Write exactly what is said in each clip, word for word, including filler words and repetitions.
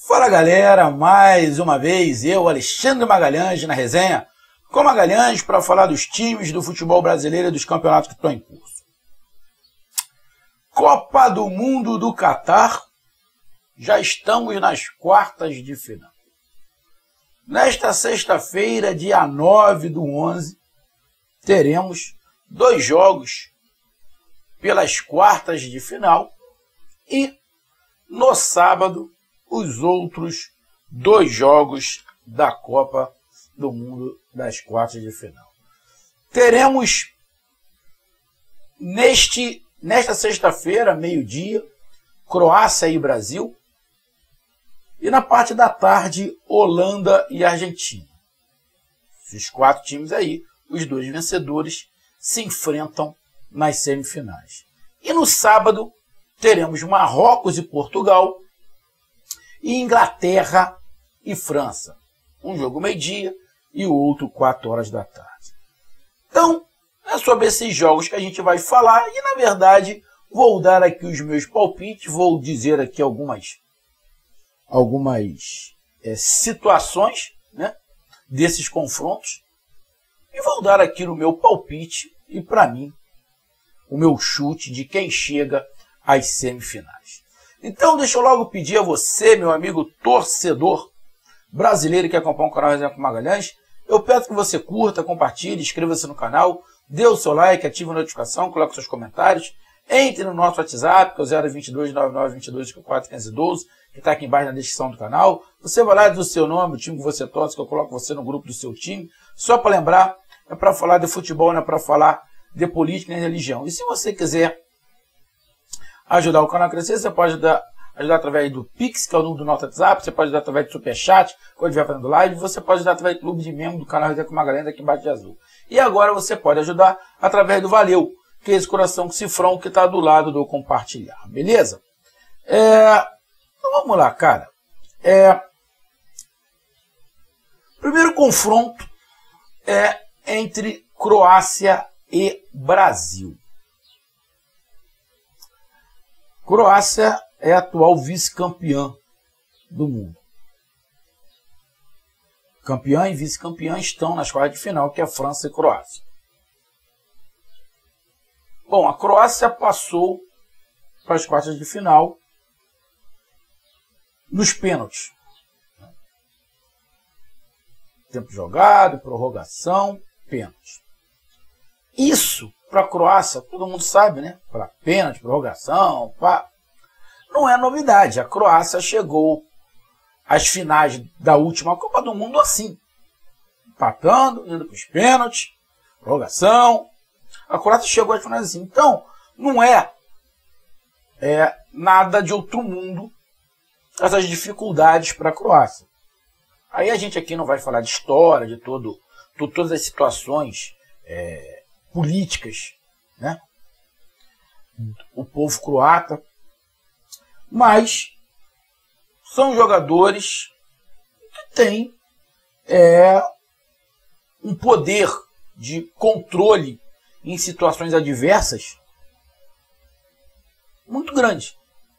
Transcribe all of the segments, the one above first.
Fala galera, mais uma vez eu, Alexandre Magalhães, na resenha com Magalhães para falar dos times do futebol brasileiro e dos campeonatos que estão em curso. Copa do Mundo do Catar, já estamos nas quartas de final. Nesta sexta-feira, dia nove do onze, teremos dois jogos pelas quartas de final e no sábado os outros dois jogos da Copa do Mundo das quartas de final. Teremos neste, nesta sexta-feira, meio-dia, Croácia e Brasil. E na parte da tarde, Holanda e Argentina. Esses quatro times aí, os dois vencedores, se enfrentam nas semifinais. E no sábado, teremos Marrocos e Portugal, e Inglaterra e França. Um jogo meio-dia e o outro quatro horas da tarde. Então, é sobre esses jogos que a gente vai falar e, na verdade, vou dar aqui os meus palpites, vou dizer aqui algumas, algumas é, situações, né, desses confrontos e vou dar aqui no meu palpite e, para mim, o meu chute de quem chega às semifinais. Então, deixa eu logo pedir a você, meu amigo torcedor brasileiro que acompanha o canal Resenha com Magalhães, eu peço que você curta, compartilhe, inscreva-se no canal, dê o seu like, ative a notificação, coloque seus comentários, entre no nosso WhatsApp, que é o zero dois dois, nove nove dois dois, cinco quatro um cinco um dois, que está aqui embaixo na descrição do canal. Você vai lá e diz o seu nome, o time que você torce, que eu coloco você no grupo do seu time. Só para lembrar, é para falar de futebol, não é para falar de política nem de religião. E se você quiser ajudar o canal a crescer, você pode ajudar, ajudar através do Pix, que é o número do nosso WhatsApp, você pode ajudar através do Superchat, quando estiver fazendo live, você pode ajudar através do clube de membro do canal Resenha com Magalhães, aqui embaixo de azul. E agora você pode ajudar através do Valeu, que é esse coração com cifrão que está do lado do compartilhar, beleza? É, então vamos lá, cara. É, primeiro confronto é entre Croácia e Brasil. Croácia é a atual vice-campeã do mundo. Campeã e vice-campeã estão nas quartas de final, que é França e Croácia. Bom, a Croácia passou para as quartas de final nos pênaltis. Tempo jogado, prorrogação, pênalti. Isso, para a Croácia, todo mundo sabe, né? Para pênalti, prorrogação, pá. Não é novidade. A Croácia chegou às finais da última Copa do Mundo assim. Empatando, indo para os pênaltis, prorrogação. A Croácia chegou às finais assim. Então, não é, é nada de outro mundo essas dificuldades para a Croácia. Aí a gente aqui não vai falar de história, de, todo, de todas as situações é, políticas, né? O povo croata, mas são jogadores que têm é, um poder de controle em situações adversas muito grande.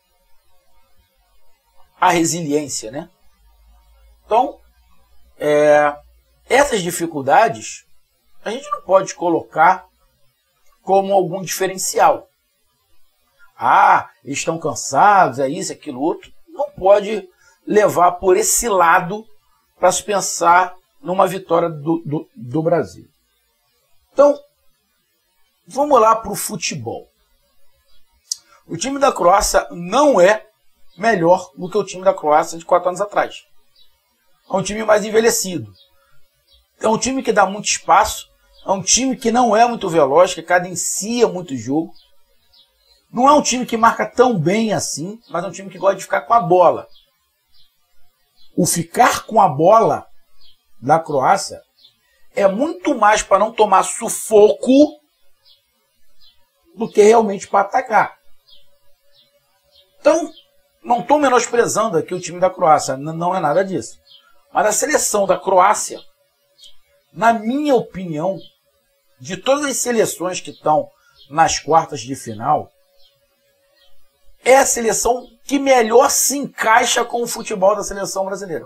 A resiliência, né? Então, é, essas dificuldades a gente não pode colocar como algum diferencial. Ah, eles estão cansados, é isso, é aquilo, outro. Não pode levar por esse lado para se pensar numa vitória do, do, do Brasil. Então, vamos lá para o futebol. O time da Croácia não é melhor do que o time da Croácia de quatro anos atrás. É um time mais envelhecido. É um time que dá muito espaço. É um time que não é muito veloz, que cadencia muito o jogo. Não é um time que marca tão bem assim, mas é um time que gosta de ficar com a bola. O ficar com a bola da Croácia é muito mais para não tomar sufoco do que realmente para atacar. Então, não estou menosprezando aqui o time da Croácia, não é nada disso. Mas a seleção da Croácia, na minha opinião, de todas as seleções que estão nas quartas de final, é a seleção que melhor se encaixa com o futebol da seleção brasileira.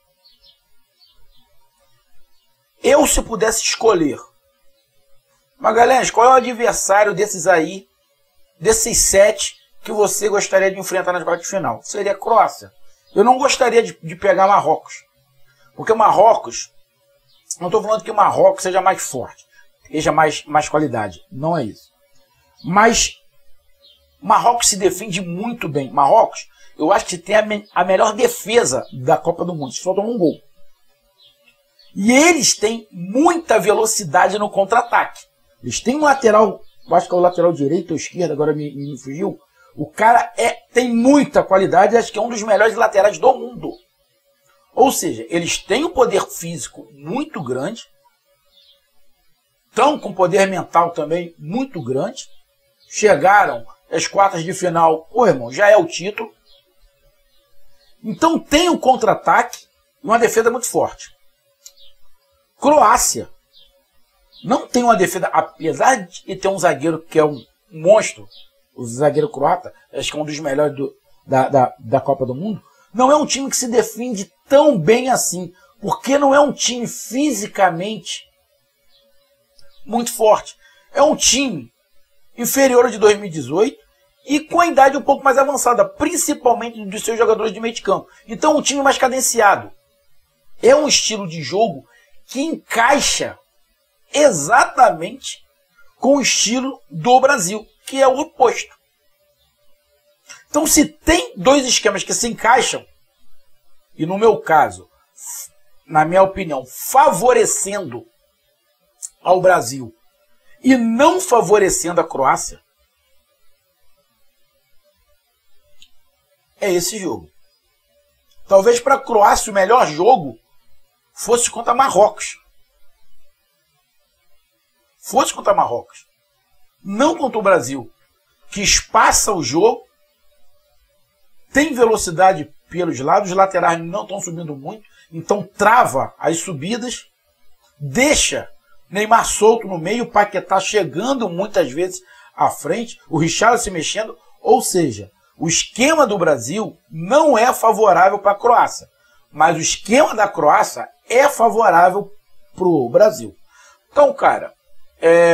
Eu, se pudesse escolher, Magalhães, qual é o adversário desses aí, desses sete, que você gostaria de enfrentar nas quartas de final? Seria a Croácia. Eu não gostaria de, de pegar Marrocos. Porque Marrocos, não estou falando que o Marrocos seja mais forte, seja mais, mais qualidade. Não é isso. Mas Marrocos se defende muito bem. Marrocos, eu acho que tem a, me, a melhor defesa da Copa do Mundo. Só tomou um gol. E eles têm muita velocidade no contra-ataque. Eles têm um lateral, eu acho que é o lateral direito ou esquerdo, agora me, me fugiu. O cara é, tem muita qualidade, acho que é um dos melhores laterais do mundo. Ou seja, eles têm um poder físico muito grande, estão com poder mental também muito grande, chegaram às quartas de final, pô, irmão, já é o título. Então tem um contra-ataque e uma defesa muito forte. Croácia não tem uma defesa, apesar de ter um zagueiro que é um monstro, o zagueiro croata, acho que é um dos melhores do, da, da, da Copa do Mundo, não é um time que se defende tão bem assim, porque não é um time fisicamente muito forte. É um time inferior ao de dois mil e dezoito e com a idade um pouco mais avançada, principalmente dos seus jogadores de meio de campo. Então é um time mais cadenciado. É um estilo de jogo que encaixa exatamente com o estilo do Brasil, que é o oposto. Então, se tem dois esquemas que se encaixam, e no meu caso, na minha opinião, favorecendo ao Brasil e não favorecendo a Croácia, é esse jogo. Talvez para a Croácia o melhor jogo fosse contra Marrocos. Fosse contra Marrocos. Não contra o Brasil, que espaça o jogo, tem velocidade pelos lados, os laterais não estão subindo muito, então trava as subidas, deixa Neymar solto no meio, o Paquetá chegando muitas vezes à frente, o Richarlison se mexendo, ou seja, o esquema do Brasil não é favorável para a Croácia, mas o esquema da Croácia é favorável para o Brasil. Então, cara, é...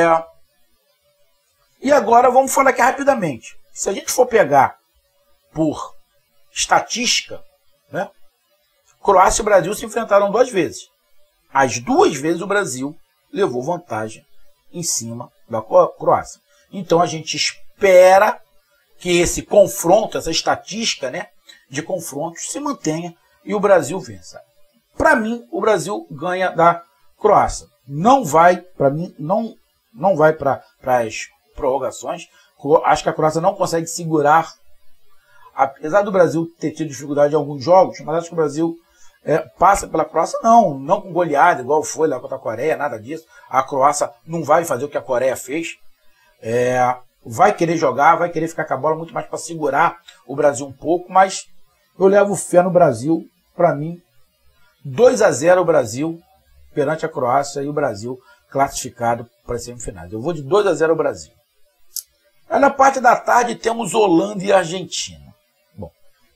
e agora vamos falar aqui rapidamente. Se a gente for pegar por estatística, né? Croácia e Brasil se enfrentaram duas vezes. As duas vezes o Brasil levou vantagem em cima da Croácia. Então a gente espera que esse confronto, essa estatística, né, de confrontos se mantenha e o Brasil vença. Para mim, o Brasil ganha da Croácia. Não vai, para mim, não, não vai para as prorrogações. Acho que a Croácia não consegue segurar. Apesar do Brasil ter tido dificuldade em alguns jogos, mas acho que o Brasil é, passa pela Croácia, não, não com goleada, igual foi lá contra a Coreia, nada disso. A Croácia não vai fazer o que a Coreia fez. É, vai querer jogar, vai querer ficar com a bola muito mais para segurar o Brasil um pouco, mas eu levo fé no Brasil. Para mim, dois a zero o Brasil perante a Croácia e o Brasil classificado para as semifinais. Eu vou de dois a zero o Brasil. Aí na parte da tarde temos Holanda e Argentina. Bom,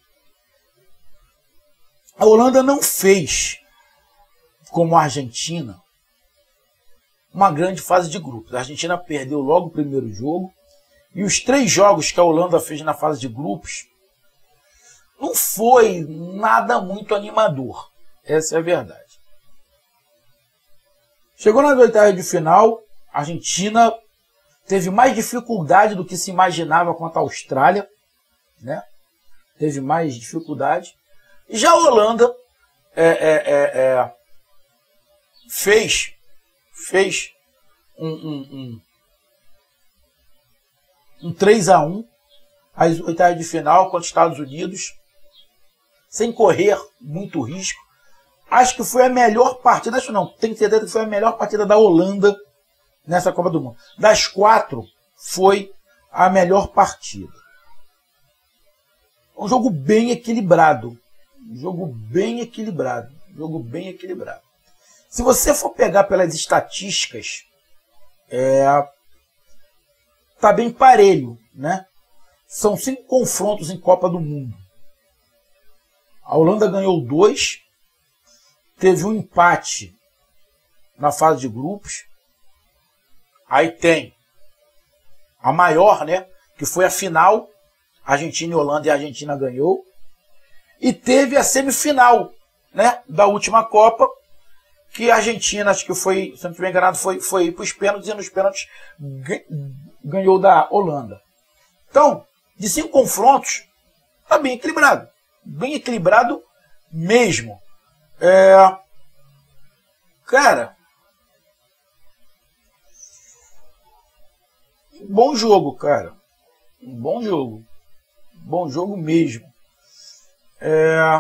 a Holanda não fez, como a Argentina, uma grande fase de grupos. A Argentina perdeu logo o primeiro jogo e os três jogos que a Holanda fez na fase de grupos não foi nada muito animador. Essa é a verdade. Chegou nas oitavas de final, a Argentina teve mais dificuldade do que se imaginava contra a Austrália, né? Teve mais dificuldade. E já a Holanda é, é, é, é, fez, fez um, um, um, um três a um às oitavas de final contra os Estados Unidos, sem correr muito risco. Acho que foi a melhor partida, acho não, tenho certeza que foi a melhor partida da Holanda nessa Copa do Mundo. Das quatro, foi a melhor partida. Um jogo bem equilibrado. Um jogo bem equilibrado. Um jogo bem equilibrado. Se você for pegar pelas estatísticas, é, tá bem parelho, né? São cinco confrontos em Copa do Mundo. A Holanda ganhou dois, teve um empate na fase de grupos. Aí tem a maior, né, que foi a final, Argentina e Holanda, e a Argentina ganhou. E teve a semifinal, né, da última Copa, que a Argentina, acho que foi, se não estiver enganado, foi, foi para os pênaltis, e nos pênaltis ganhou da Holanda. Então, de cinco confrontos, está bem equilibrado. Bem equilibrado mesmo. É... Cara, bom jogo, cara. Um bom jogo. Bom jogo mesmo. É...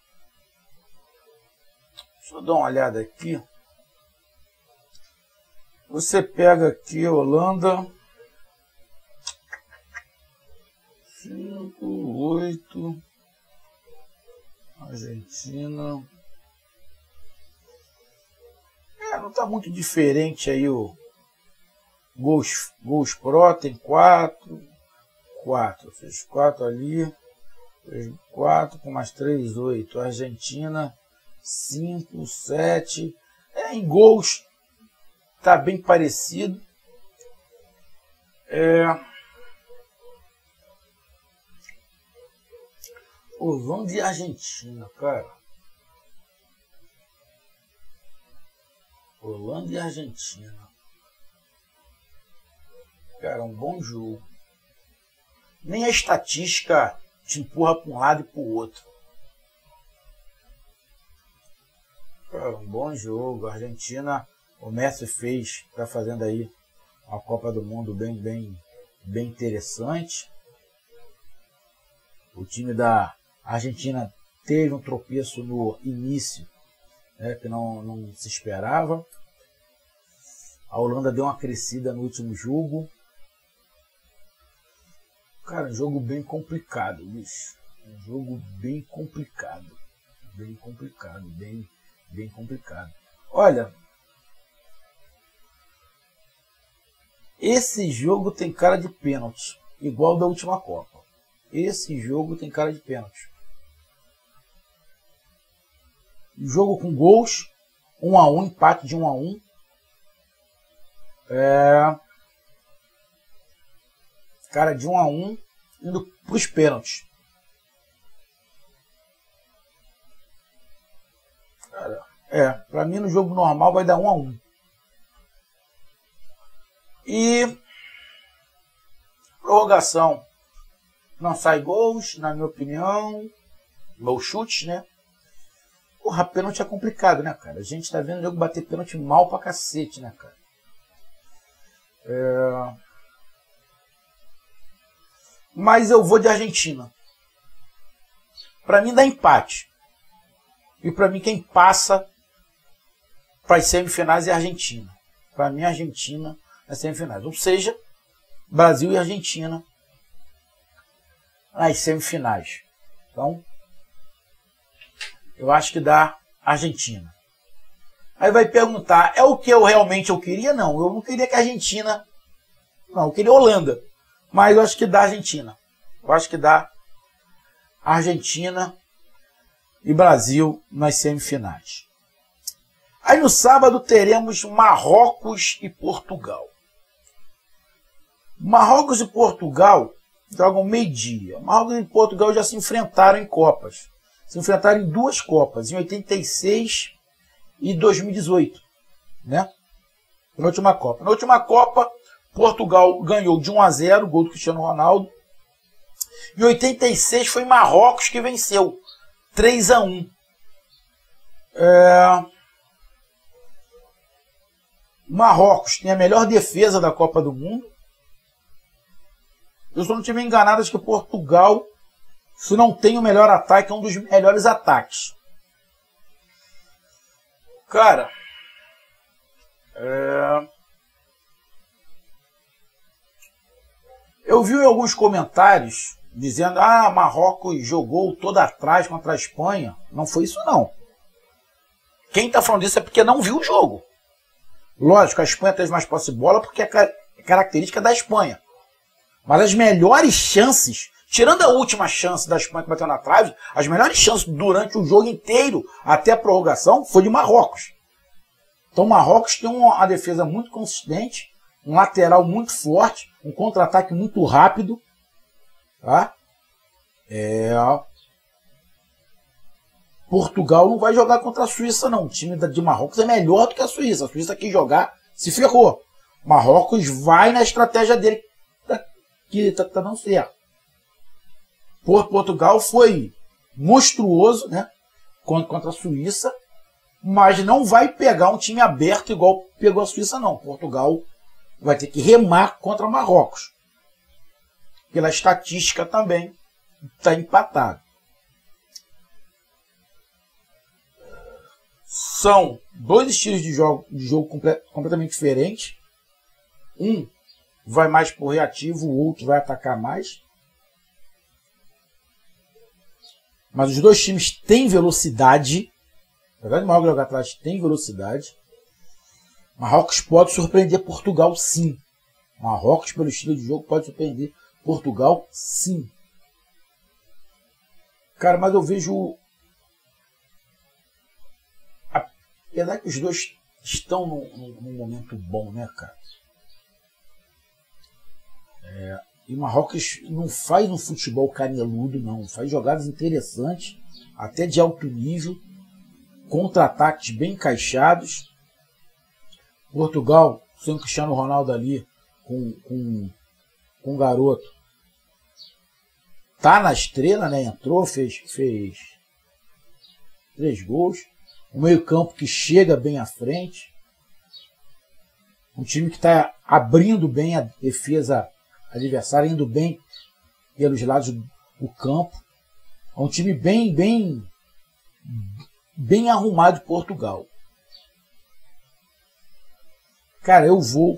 Deixa eu dar uma olhada aqui. Você pega aqui a Holanda. cinco, oito. Argentina. É, não está muito diferente aí o gols, gols pro, tem quatro. quatro. Fez quatro ali. Fez quatro com mais três, oito. Argentina, cinco, sete. É, em gols tá bem parecido. É... Holanda e Argentina, cara. Holanda e Argentina. Cara, um bom jogo. Nem a estatística te empurra para um lado e para o outro. Cara, um bom jogo. A Argentina, o Messi fez, está fazendo aí uma Copa do Mundo bem, bem, bem interessante. O time da Argentina teve um tropeço no início, né, que não, não se esperava. A Holanda deu uma crescida no último jogo. Cara, um jogo bem complicado, bicho. Um jogo bem complicado. Bem complicado, bem, bem complicado. Olha, esse jogo tem cara de pênalti, igual da última Copa. Esse jogo tem cara de pênalti. Jogo com gols, um a um, empate de um a um. É... Cara, de um a um, indo para os pênaltis. Cara, é, para mim no jogo normal vai dar um a um. E prorrogação. Não sai gols, na minha opinião. Meu chute, né? Porra, pênalti é complicado, né, cara? A gente tá vendo o jogo bater pênalti mal pra cacete, né, cara? É... Mas eu vou de Argentina. Pra mim dá empate. E pra mim quem passa para as semifinais é a Argentina. Pra mim a Argentina nas semifinais. Ou seja, Brasil e Argentina nas semifinais. Então, eu acho que dá Argentina. Aí vai perguntar, é o que eu realmente eu queria? Não, eu não queria que a Argentina... Não, eu queria Holanda. Mas eu acho que dá Argentina. Eu acho que dá Argentina e Brasil nas semifinais. Aí no sábado teremos Marrocos e Portugal. Marrocos e Portugal jogam meio-dia. Marrocos e Portugal já se enfrentaram em Copas. Se enfrentaram em duas Copas, em oitenta e seis e dois mil e dezoito. Né? Na última Copa. Na última Copa, Portugal ganhou de um a zero, gol do Cristiano Ronaldo. Em oitenta e seis foi Marrocos que venceu, três a um. É... Marrocos tem a melhor defesa da Copa do Mundo. Eu só não estiver enganado, acho que Portugal, se não tem o melhor ataque, é um dos melhores ataques. Cara, é... eu vi em alguns comentários dizendo, ah, Marrocos jogou todo atrás contra a Espanha. Não foi isso, não. Quem está falando isso é porque não viu o jogo. Lógico, a Espanha teve mais posse de bola porque é característica da Espanha. Mas as melhores chances Tirando a última chance da Espanha que bateu na trave, as melhores chances durante o jogo inteiro, até a prorrogação, foi de Marrocos. Então Marrocos tem uma defesa muito consistente, um lateral muito forte, um contra-ataque muito rápido. Tá? É... Portugal não vai jogar contra a Suíça, não. O time de Marrocos é melhor do que a Suíça. A Suíça quis jogar, se ferrou. Marrocos vai na estratégia dele, que está tá dando certo. Por Portugal foi monstruoso, né, contra a Suíça, mas não vai pegar um time aberto igual pegou a Suíça, não. Portugal vai ter que remar contra Marrocos. Pela estatística também está empatado. São dois estilos de jogo, de jogo comple- completamente diferentes. Um vai mais por reativo, o outro vai atacar mais. Mas os dois times têm velocidade. Na verdade, Marrocos jogar atrás tem velocidade. Marrocos pode surpreender Portugal, sim. Marrocos, pelo estilo de jogo, pode surpreender Portugal, sim. Cara, mas eu vejo... Apesar que os dois estão num, num momento bom, né, cara? É, e Marrocos não faz um futebol caneludo, não. Faz jogadas interessantes, até de alto nível, contra-ataques bem encaixados. Portugal, sem o Cristiano Ronaldo ali, com, com, com o garoto, tá na estrela, né? Entrou, fez, fez três gols. Um meio-campo que chega bem à frente. Um time que está abrindo bem a defesa adversária, indo bem pelos lados do campo. É um time bem, bem, bem arrumado de Portugal. Cara, eu vou...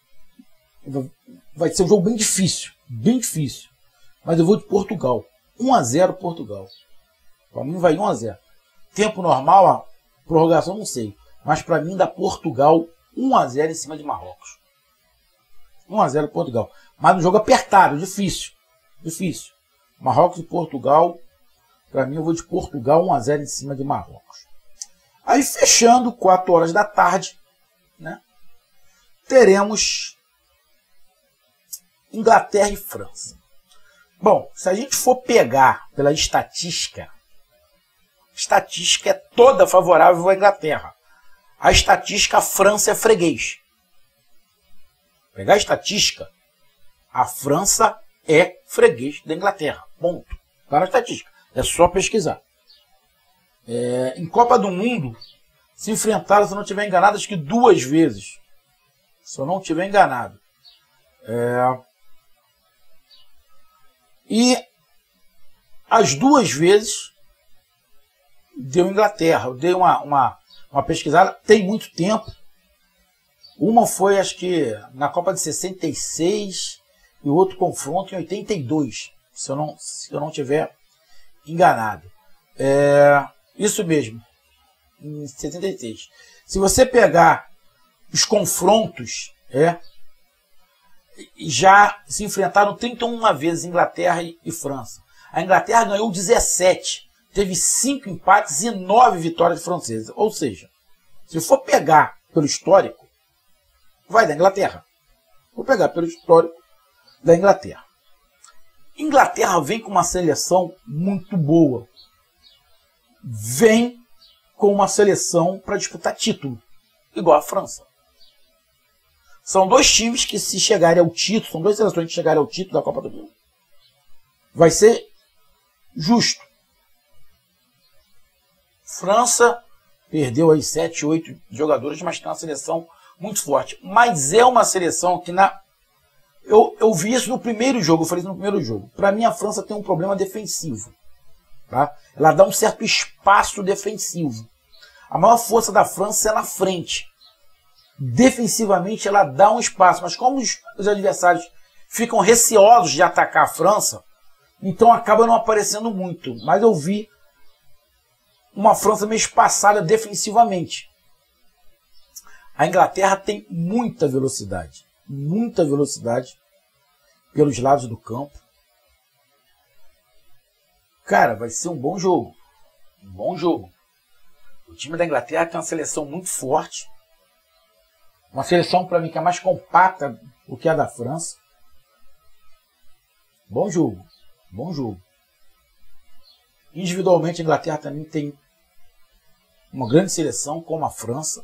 Vai ser um jogo bem difícil. Bem difícil. Mas eu vou de Portugal. um a zero Portugal. Para mim vai um a zero. Tempo normal, a prorrogação não sei. Mas para mim dá Portugal um a zero em cima de Marrocos. um a zero Portugal. Mas um jogo apertado, difícil. Difícil. Marrocos e Portugal. Para mim eu vou de Portugal um a zero em cima de Marrocos. Aí fechando, quatro horas da tarde, né, teremos Inglaterra e França. Bom, se a gente for pegar pela estatística, a estatística é toda favorável à Inglaterra. A estatística, a França é freguês. Pegar a estatística, a França é freguês da Inglaterra. Ponto. Está na estatística. É só pesquisar. É, em Copa do Mundo, se enfrentaram, se eu não estiver enganado, acho que duas vezes. Se eu não estiver enganado. É, e as duas vezes deu Inglaterra. Eu dei uma, uma, uma pesquisada, tem muito tempo. Uma foi, acho que, na Copa de sessenta e seis e o outro confronto em oitenta e dois, se eu não, se eu não tiver enganado. É, isso mesmo, em setenta e seis. Se você pegar os confrontos, é, já se enfrentaram trinta e uma vezes Inglaterra e, e França. A Inglaterra ganhou dezessete, teve cinco empates e nove vitórias francesas. Ou seja, se for pegar pelo histórico, vai da Inglaterra. Vou pegar pelo histórico da Inglaterra. Inglaterra vem com uma seleção muito boa. Vem com uma seleção para disputar título, igual a França. São dois times que, se chegarem ao título, são duas seleções que chegarem ao título da Copa do Mundo, vai ser justo. França perdeu aí sete, oito jogadores, mas tem uma seleção muito forte. Mas é uma seleção que na... Eu, eu vi isso no primeiro jogo, eu falei isso no primeiro jogo. Para mim, a França tem um problema defensivo. Tá? Ela dá um certo espaço defensivo. A maior força da França é na frente. Defensivamente, ela dá um espaço. Mas como os, os adversários ficam receosos de atacar a França, então acaba não aparecendo muito. Mas eu vi uma França meio espaçada defensivamente. A Inglaterra tem muita velocidade. Muita velocidade pelos lados do campo. Cara, vai ser um bom jogo. Um bom jogo. O time da Inglaterra tem uma seleção muito forte. Uma seleção, para mim, que é mais compacta do que a da França. Bom jogo. Bom jogo. Individualmente, a Inglaterra também tem uma grande seleção, como a França.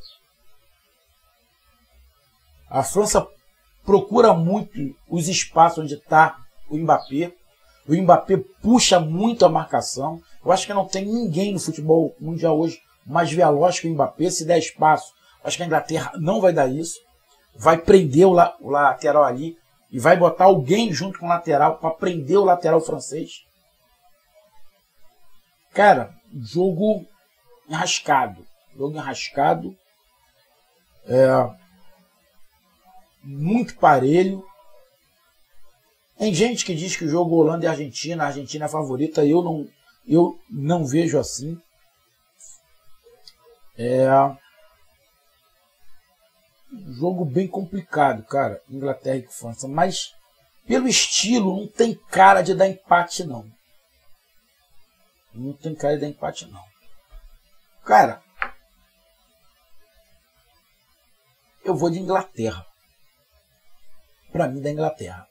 A França procura muito os espaços onde está o Mbappé. O Mbappé puxa muito a marcação. Eu acho que não tem ninguém no futebol mundial hoje mais veloz que o Mbappé. Se der espaço, acho que a Inglaterra não vai dar isso. Vai prender o, la o lateral ali e vai botar alguém junto com o lateral para prender o lateral francês. Cara, jogo enrascado. Jogo enrascado. É, muito parelho. Tem gente que diz que o jogo Holanda e Argentina, a Argentina é a favorita. Eu não, eu não vejo assim. É um jogo bem complicado, cara. Inglaterra e França. Mas pelo estilo não tem cara de dar empate, não. Não tem cara de dar empate, não. Cara, eu vou de Inglaterra. Pra mim, da Inglaterra.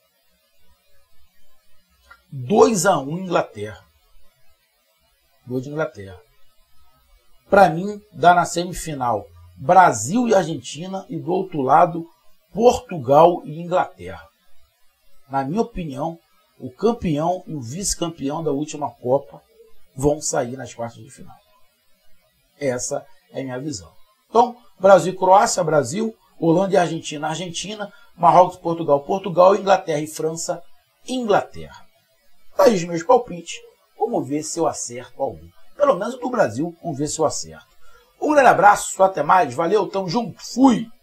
dois a um Inglaterra. Vou de Inglaterra. Pra mim, dá na semifinal Brasil e Argentina e do outro lado Portugal e Inglaterra. Na minha opinião, o campeão e o vice-campeão da última Copa vão sair nas quartas de final. Essa é a minha visão. Então, Brasil e Croácia, Brasil, Holanda e Argentina, Argentina, Marrocos, Portugal, Portugal, Inglaterra e França, Inglaterra. Tá aí os meus palpites. Vamos ver se eu acerto algum. Pelo menos do Brasil, vamos ver se eu acerto. Um grande abraço, até mais, valeu, tamo junto, fui!